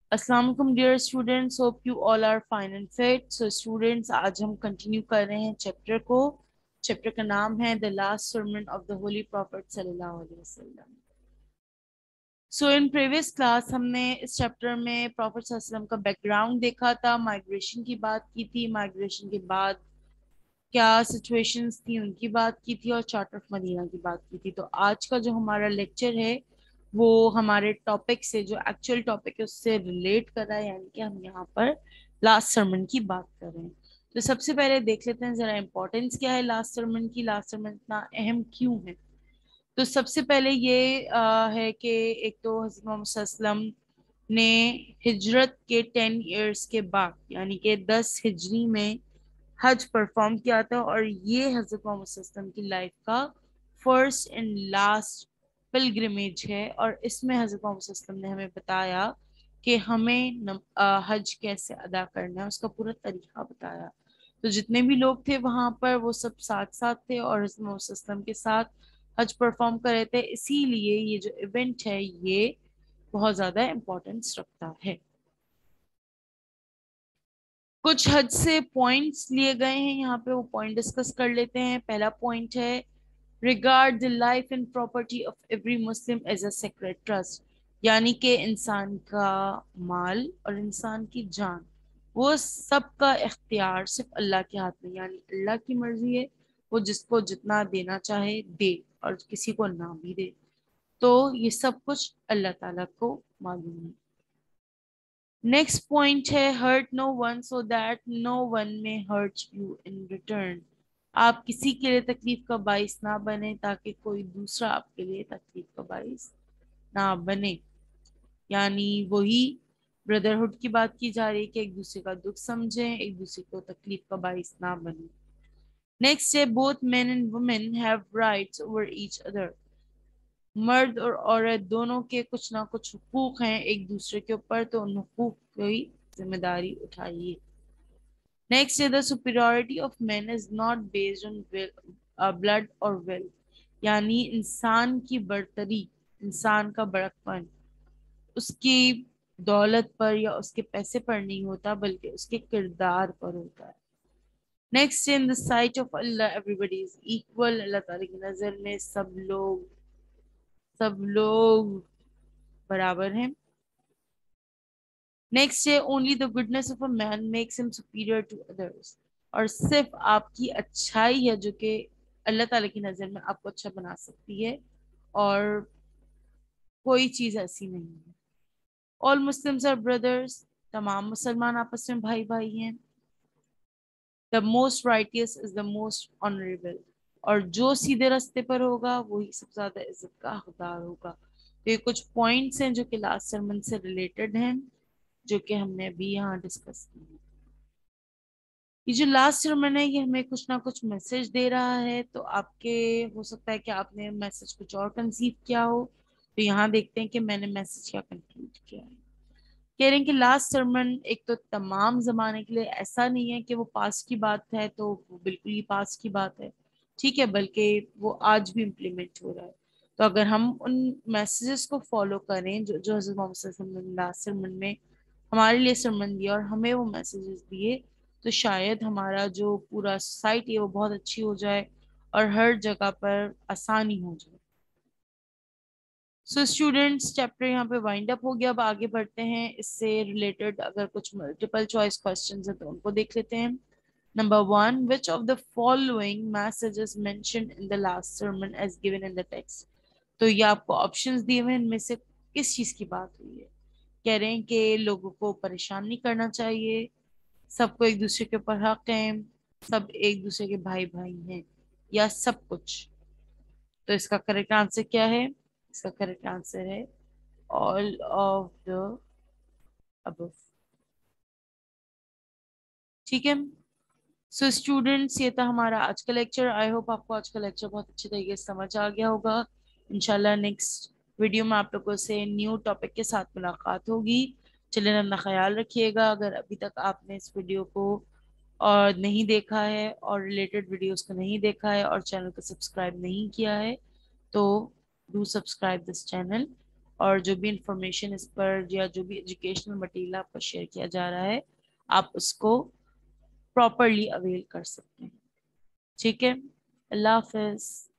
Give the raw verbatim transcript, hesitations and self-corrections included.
السلام علیکم dear students, hope you all are fine and fit. So students, آج ہم کنٹینیو کر رہے ہیں چیپٹر کو. چیپٹر کا نام ہے the last sermon of the holy prophet صلی اللہ علیہ وسلم. سو ان پریویس کلاس ہم نے اس چیپٹر میں پروفٹ صلی اللہ علیہ وسلم کا بیک گراؤنڈ دیکھا تھا، مائگریشن کی بات کی تھی، مائگریشن کے بعد کیا سچویشنز تھی ان کی بات کی تھی، اور چارٹ آف مدینہ کی بات کی تھی. تو آج کا جو ہمارا لیکچر ہے وہ ہمارے ٹاپک سے، جو ایکچوئل ٹاپک ہے اس سے ریلیٹ کر رہا ہے، یعنی کہ ہم یہاں پر لاسٹ سرمن کی بات کر رہے ہیں. تو سب سے پہلے دیکھ لیتے ہیں ذرا امپورٹنس کیا ہے لاسٹ سرمن کی، لاسٹ سرمن اتنا اہم کیوں ہے. تو سب سے پہلے یہ آ, ہے کہ ایک تو حضرت محمد صلی اللہ علیہ وسلم نے ہجرت کے ٹین ایئرس کے بعد، یعنی کہ دس ہجری میں حج پرفارم کیا تھا، اور یہ حضرت محمد صلی اللہ علیہ وسلم کی لائف کا فرسٹ اینڈ لاسٹ پلگرمیج ہے. اور اس میں حضرت محمد صلی اللہ علیہ وسلم نے ہمیں بتایا کہ ہمیں حج کیسے ادا کرنا ہے، اس کا پورا طریقہ بتایا. تو جتنے بھی لوگ تھے وہاں پر وہ سب ساتھ ساتھ تھے اور حضرت محمد صلی اللہ علیہ وسلم کے ساتھ حج پرفارم کر رہے تھے. اسی لیے یہ جو ایونٹ ہے یہ بہت زیادہ امپورٹنس رکھتا ہے. کچھ حج سے پوائنٹس لیے گئے ہیں یہاں پہ، وہ پوائنٹ ڈسکس کر لیتے ہیں. پہلا پوائنٹ ہے regard the life and property of every Muslim as a sacred trust، یعنی کہ انسان کا مال اور انسان کی جان وہ سب کا اختیار صرف اللہ کے ہاتھ میں، یعنی اللہ کی مرضی ہے، وہ جس کو جتنا دینا چاہے دے اور کسی کو نہ بھی دے. تو یہ سب کچھ اللہ تعالیٰ کو معلوم ہے. نیکسٹ پوائنٹ ہے hurt no one so that no one may hurt you in return. آپ کسی کے لیے تکلیف کا باعث نہ بنے تاکہ کوئی دوسرا آپ کے لیے تکلیف کا باعث نہ بنے. یعنی وہی بردرہڈ کی بات کی جا رہی ہے کہ ایک دوسرے کا دکھ سمجھیں، ایک دوسرے کو تکلیف کا باعث نہ بنے. نیکسٹ ہے both man and woman have rights over each other. مرد اور عورت دونوں کے کچھ نہ کچھ حقوق ہیں ایک دوسرے کے اوپر، تو ان حقوق کی ذمہ داری اٹھائیے. نیکسٹ ہے the superiority of men is not based on will, uh, blood or will، یعنی انسان کی برتری، انسان کا بڑکپن اس کی دولت پر یا اس کے پیسے پر نہیں ہوتا بلکہ اس کے کردار پر ہوتا ہے. Next in the sight of Allah everybody is equal، اللہ تعالیٰ کی نظر میں سب لوگ سب لوگ برابر ہیں. نیکسٹ ہے only the goodness of a man makes him superior to others، اور صرف آپ کی اچھائی ہے جو کہ اللہ تعالیٰ کی نظر میں آپ کو اچھا بنا سکتی ہے، اور کوئی چیز ایسی نہیں ہے. all Muslims are brothers، تمام مسلمان آپس میں بھائی بھائی ہیں. the most righteous is the most honorable، اور جو سیدھے راستے پر ہوگا وہی سب سے زیادہ عزت کا حقدار ہوگا. تو یہ کچھ پوائنٹس ہیں جو کہ لاسٹ سرمن سے ریلیٹڈ ہیں، جو کہ ہم نے ابھی یہاں ڈسکس کی. یہ جو لاسٹ سرمن ہے یہ ہمیں کچھ نہ کچھ میسج دے رہا ہے. تو آپ کے ہو سکتا ہے کہ آپ نے میسج کچھ اور کنسیو کیا ہو. تو یہاں دیکھتے ہیں کہ میں نے میسج کیا کنکلوڈ کیا ہے. کہہ رہے ہیں کہ لاسٹ سرمن ایک تو تمام زمانے کے لیے ایسا نہیں ہے کہ وہ پاس کی بات ہے تو وہ بالکل ہی پاس کی بات ہے، ٹھیک ہے، بلکہ وہ آج بھی امپلیمنٹ ہو رہا ہے. تو اگر ہم ان میسیجز کو فالو کریں جو جو حضرت محمد صلی اللہ علیہ وسلم نے لاسٹ سرمن میں ہمارے لیے سرمن دیا اور ہمیں وہ میسیجز دیے، تو شاید ہمارا جو پورا سوسائٹی ہے وہ بہت اچھی ہو جائے اور ہر جگہ پر آسانی ہو جائے. سو اسٹوڈینٹس چیپٹر یہاں پہ وائنڈ اپ ہو گیا. اب آگے بڑھتے ہیں، اس سے ریلیٹڈ اگر کچھ ملٹیپل چوائس کوسچنز ہیں تو ان کو دیکھ لیتے ہیں. Number one, which of the following messages mentioned in the last sermon as given in the text؟ تو یہ آپ کو آپشنز دیے ہوئے، ان میں سے کس چیز کی بات ہوئی ہے؟ کہہ رہے ہیں کہ لوگوں کو پریشان نہیں کرنا چاہیے، سب کو ایک دوسرے کے اوپر حق ہیں، سب ایک دوسرے کے بھائی بھائی ہیں، یا سب کچھ. تو اس کا کریکٹ آنسر کیا ہے؟ اس کا کریکٹ آنسر ہے all of the above. ٹھیک ہے. سو اسٹوڈینٹس یہ تھا ہمارا آج کا لیکچر. آئی ہوپ آپ کو آج کا لیکچر بہت اچھے طریقے سے سمجھ آ گیا ہوگا. انشاءاللہ نیکسٹ ویڈیو میں آپ لوگوں سے نیو ٹاپک کے ساتھ ملاقات ہوگی. چلیں اپنا خیال رکھیے گا. اگر ابھی تک آپ نے اس ویڈیو کو اور نہیں دیکھا ہے اور ریلیٹڈ ویڈیوز کو نہیں دیکھا ہے اور چینل کو سبسکرائب نہیں کیا ہے تو ڈو سبسکرائب دس چینل. اور جو بھی انفارمیشن اس پر یا جو بھی ایجوکیشنل مٹیریل آپ کو شیئر کیا جا رہا ہے آپ اس کو پراپرلی اویل کر سکتے ہیں. ٹھیک ہے, اللہ حافظ.